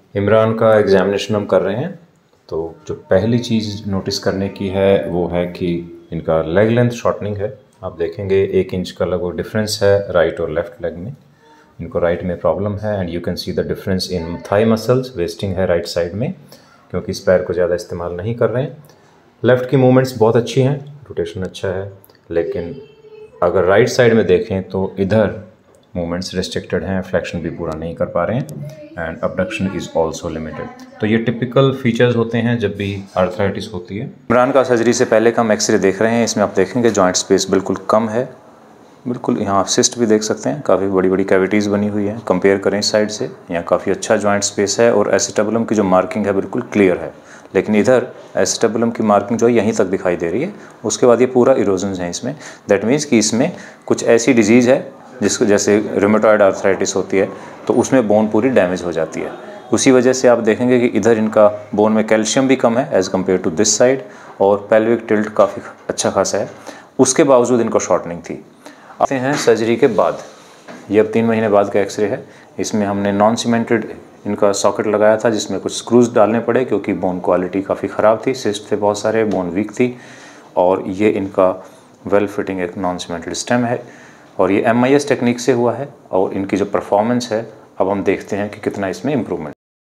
इमरान का एग्ज़ामिनेशन हम कर रहे हैं। तो जो पहली चीज़ नोटिस करने की है वो है कि इनका लेग लेंथ शॉर्टनिंग है। आप देखेंगे 1 इंच का लगभग डिफरेंस है राइट और लेफ़्ट लेग में। इनको राइट में प्रॉब्लम है and you can see the difference in thigh muscles, wasting है राइट साइड में क्योंकि इस पैर को ज़्यादा इस्तेमाल नहीं कर रहे हैं। लेफ़्ट की मूवमेंट्स बहुत अच्छी हैं, रोटेशन अच्छा है, लेकिन अगर राइट साइड में देखें तो इधर मूवमेंट्स रिस्ट्रिक्टेड हैं, फ्लेक्शन भी पूरा नहीं कर पा रहे हैं and abduction is also limited. तो ये टिपिकल फीचर्स होते हैं जब भी आर्थराइटिस होती है। इमरान का सर्जरी से पहले का हम एक्सरे देख रहे हैं। इसमें आप देखेंगे जॉइंट स्पेस बिल्कुल कम है, बिल्कुल यहाँ आप सिस्ट भी देख सकते हैं, काफ़ी बड़ी बड़ी कैविटीज़ बनी हुई हैं। कंपेयर करें इस साइड से, यहाँ काफ़ी अच्छा जॉइंट स्पेस है और एसिटेबुलम की जो मार्किंग है बिल्कुल क्लियर है। लेकिन इधर एसिटेबुलम की मार्किंग जो है यहीं तक दिखाई दे रही है, उसके बाद ये पूरा इरोजन्स हैं इसमें। दैट मीन्स कि इसमें कुछ ऐसी डिजीज़ है जिसको जैसे रूमेटॉइड आर्थराइटिस होती है तो उसमें बोन पूरी डैमेज हो जाती है। उसी वजह से आप देखेंगे कि इधर इनका बोन में कैल्शियम भी कम है as compare to this side और पेल्विक टिल्ट काफ़ी अच्छा खासा है। उसके बावजूद इनको शॉर्टनिंग थी। आते हैं सर्जरी के बाद, ये अब 3 महीने बाद का एक्सरे है। इसमें हमने नॉन सीमेंटेड इनका सॉकेट लगाया था जिसमें कुछ स्क्रूज डालने पड़े क्योंकि बोन क्वालिटी काफ़ी ख़राब थी, सिस्ट थे बहुत सारे, बोन वीक थी। और ये इनका वेल फिटिंग एक नॉन सीमेंटेड स्टेम है और ये MIS टेक्निक से हुआ है। और इनकी जो परफॉर्मेंस है अब हम देखते हैं कि कितना इसमें इम्प्रूवमेंट।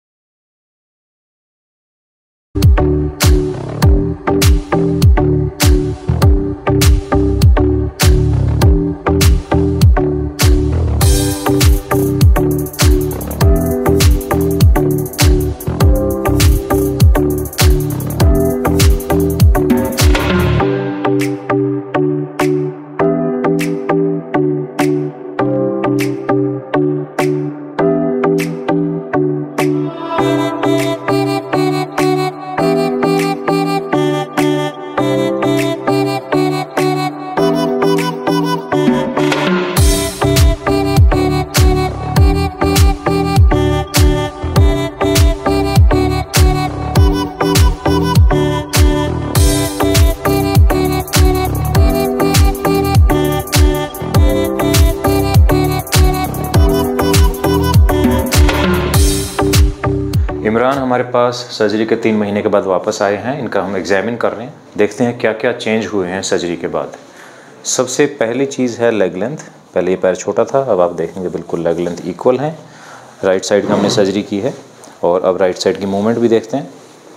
इमरान हमारे पास सर्जरी के 3 महीने के बाद वापस आए हैं। इनका हम एग्जामिन कर रहे हैं, देखते हैं क्या क्या चेंज हुए हैं सर्जरी के बाद। सबसे पहली चीज़ है लेग लेंथ। पहले ये पैर छोटा था, अब आप देखेंगे बिल्कुल लेग लेंथ इक्वल है। राइट साइड में हमने सर्जरी की है और अब राइट साइड की मूवमेंट भी देखते हैं।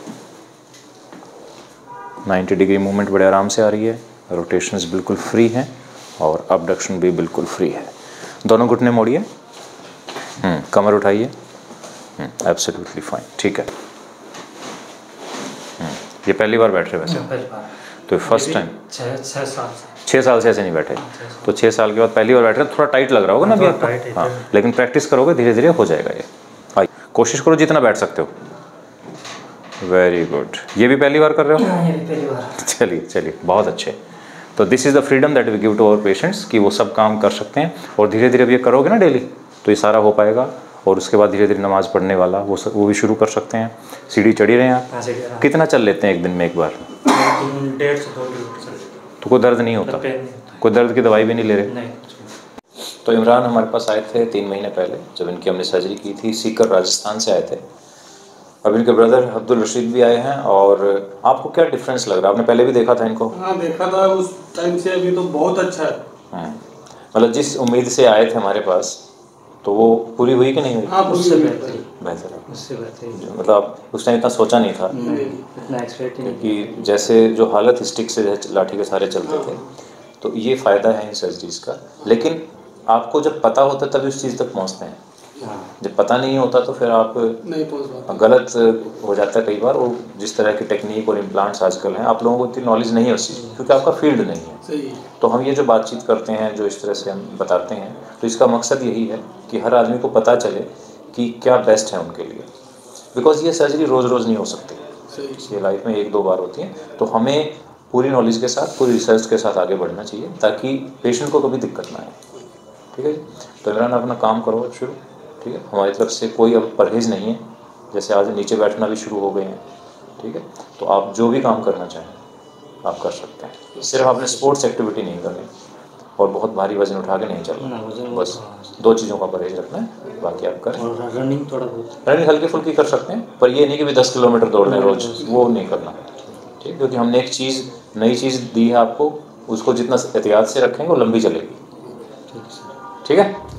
90 डिग्री मूवमेंट बड़े आराम से आ रही है, रोटेशंस बिल्कुल फ्री हैं और अबडक्शन भी बिल्कुल फ्री है। दोनों घुटने मोड़िए, कमर उठाइए, एब्सोल्युटली फाइन, ठीक है। ये पहली बार बैठ रहे वैसे? पहली बार। तो फर्स्ट टाइम 6 साल से ऐसे नहीं बैठे, तो 6 साल के बाद पहली बार बैठ रहे हैं। थोड़ा टाइट लग रहा होगा ना अभी आपको? हाँ, लेकिन प्रैक्टिस करोगे धीरे धीरे हो जाएगा ये। आइए कोशिश करो जितना बैठ सकते हो। Very good. ये भी पहली बार कर रहे हो? ये भी पहली बार। चलिए चलिए, बहुत अच्छे। तो this is the freedom that we give to our patients कि वो सब काम कर सकते हैं और धीरे धीरे अब ये करोगे ना डेली तो ये सारा हो पाएगा। और उसके बाद धीरे धीरे नमाज़ पढ़ने वाला वो भी शुरू कर सकते हैं। सीढ़ी चढ़ी रहे हैं आप? कितना चल लेते हैं एक दिन में एक बार? 1.5 से 2 किलोमीटर। तो कोई दर्द नहीं होता? कोई दर्द की दवाई भी नहीं ले रहे? नहीं। तो इमरान हमारे पास आए थे 3 महीने पहले, जब इनकी हमने सर्जरी की थी। सीकर राजस्थान से आए थे। अब इनके ब्रदर अब्दुल रशीद भी आए हैं। और आपको क्या डिफरेंस लग रहा है? आपने पहले भी देखा था इनको? हाँ देखा था, उस टाइम से अभी तो बहुत अच्छा है। मतलब जिस उम्मीद से आए थे हमारे पास तो वो पूरी हुई कि नहीं हुई? हाँ, उससे बेहतर है। उससे बेहतर मतलब आप उस टाइम इतना सोचा नहीं था इतना एक्सपेक्ट नहीं कि जैसे जो हालत स्टिक से लाठी के सारे चलते थे। तो ये फ़ायदा है इन सर्जरीज का। लेकिन आपको जब पता होता है तभी उस चीज़ तक पहुँचते हैं। जब पता नहीं होता तो फिर आप नहीं पहुंच पाते, गलत हो जाता है कई बार। और जिस तरह की टेक्निक और इम्प्लांट्स आजकल हैं, आप लोगों को इतनी नॉलेज नहीं है उस चीज़ की क्योंकि आपका फील्ड नहीं है। सही है। तो हम ये जो बातचीत करते हैं, जो इस तरह से हम बताते हैं, तो इसका मकसद यही है कि हर आदमी को पता चले कि क्या बेस्ट है उनके लिए। बिकॉज ये सर्जरी रोज़ रोज़ नहीं हो सकती, सही। ये लाइफ में 1-2 बार होती है। तो हमें पूरी नॉलेज के साथ, पूरी रिसर्च के साथ आगे बढ़ना चाहिए ताकि पेशेंट को कभी दिक्कत ना आए। ठीक है जी। तो इमरान अपना काम करो शुरू, ठीक है। हमारी तरफ से कोई अब परहेज़ नहीं है। जैसे आज नीचे बैठना भी शुरू हो गए हैं, ठीक है। तो आप जो भी काम करना चाहें आप कर सकते हैं। सिर्फ आपने स्पोर्ट्स एक्टिविटी नहीं करनी और बहुत भारी वजन उठा के नहीं चलना, ना वजन बस 2 चीज़ों का परहेज रखना है, बाकी आप करें। और रनिंग थोड़ा बहुत रनिंग हल्की फुल्की कर सकते हैं, पर ये नहीं कि भी 10 किलोमीटर दौड़ लें रोज़, वो नहीं करना, ठीक, क्योंकि हमने एक चीज़, नई चीज़ दी है आपको, उसको जितना एहतियात से रखेंगे वो लंबी चलेगी। ठीक है सर। ठीक है।